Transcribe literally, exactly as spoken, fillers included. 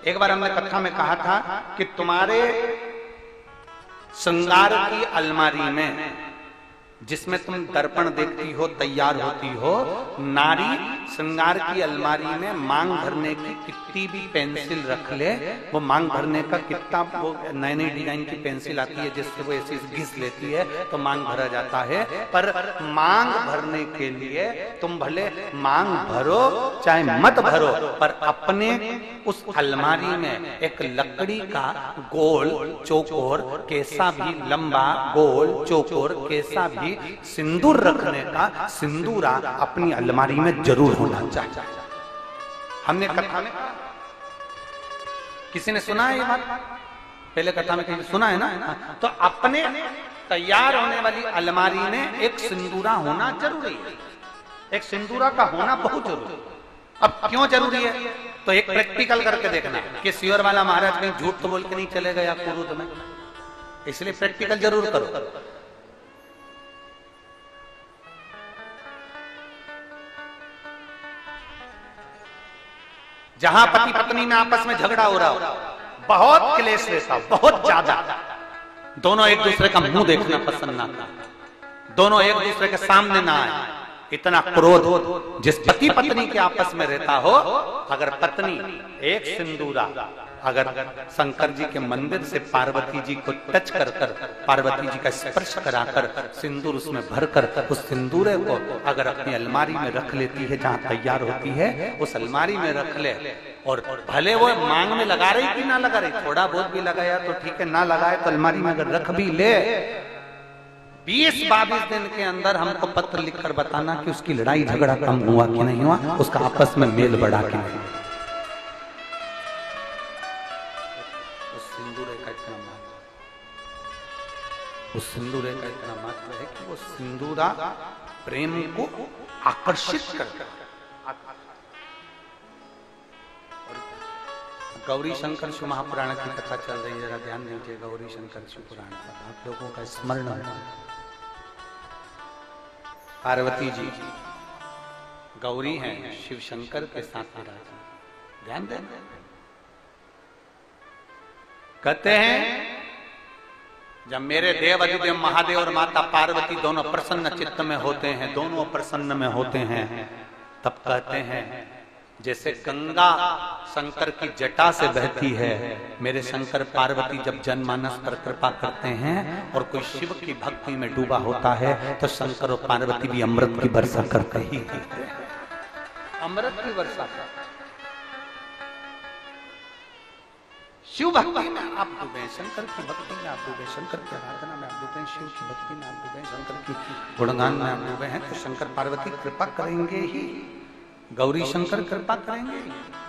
एक बार हमने कथा में कहा था कि तुम्हारे श्रृंगार की अलमारी में जिसमें तुम दर्पण देखती हो, तैयार होती हो, नारी श्रृंगार की अलमारी में मांग भरने की कितनी भी पेंसिल रख ले, वो मांग भरने का कितना, वो नई नई डिजाइन की पेंसिल आती है जिससे वो ऐसी घिस लेती है तो मांग भरा जाता है। पर मांग भरने के लिए तुम भले मांग भरो चाहे मत भरो, पर अपने उस अलमारी में एक लकड़ी का गोल चौकोर, कैसा भी लंबा गोल चौकोर, कैसा भी सिंदूर रखने का सिंदूरा अपनी अलमारी में जरूर होना चाहिए। हमने कथा में किसी ने सुना है ये बात? पहले कथा में कहीं सुना है ना? तो अपने तैयार होने वाली अलमारी में एक सिंदूरा होना जरूरी है। एक सिंदूरा का होना बहुत जरूरी है। अब क्यों जरूरी है? तो एक प्रैक्टिकल करके देखना कि सियोर वाला महाराज कहीं झूठ तो बोल के नहीं चले गया कुरुद में, इसलिए प्रैक्टिकल जरूर करो। जहां पति पत्नी में आपस में झगड़ा हो रहा हो, बहुत क्लेश रहता, बहुत ज्यादा, दोनों एक दूसरे का मुंह देखना पसंद ना करते, दोनों एक दूसरे के सामने ना आए, इतना क्रोध जिस पति पत्नी के आपस में रहता हो, अगर पत्नी एक सिंदूरा अगर शंकर जी के मंदिर से पार्वती जी को टच कर कर, पार्वती जी का स्पर्श कराकर सिंदूर उसमें भरकर उस सिंदूरे को अगर अपनी अलमारी में रख लेती है, जहां तैयार होती है उस अलमारी में रख ले, और भले वो मांग में लगा रही कि ना लगा रही, थोड़ा बहुत भी लगाया तो ठीक है, ना लगाए तो अलमारी में अगर रख भी ले, बीस बाईस दिन के अंदर हमको पत्र लिखकर बताना कि उसकी लड़ाई झगड़ा कम हुआ कि नहीं हुआ, उसका आपस में मेल बढ़ा कि नहीं। उस सिंदूरे का इतना महत्व है कि वो सिंदूरा प्रेम को आकर्षित करता है। गौरी शंकर शिव महापुराण की कथा चल रही है, जरा ध्यान दीजिए। गौरी शंकर शिव पुराण का आप लोगों का स्मरण है। पार्वती जी गौरी हैं, शिव शंकर के साथ विराजमान, ध्यान दें। कहते हैं जब मेरे देव अधिदेव महादेव और माता पार्वती दोनों प्रसन्न चित्त में होते हैं, दोनों प्रसन्न में होते हैं, तब कहते हैं जैसे गंगा शंकर की जटा से बहती है, मेरे शंकर पार्वती जब जनमानस पर कृपा करते हैं और कोई शिव की भक्ति में डूबा होता है तो शंकर और पार्वती भी अमृत की वर्षा करते ही हैं, अमृत की वर्षा करते। शिव भक्ति में आप डूबे, शंकर की भक्ति में आप डूबे, शंकर की आराधना में आप डूबे, शिव की भक्ति में आप डूबे, शंकर की गुणगान में आप डूबे हैं, तो शंकर पार्वती कृपा करेंगे ही, गौरी शंकर कृपा करेंगे ही।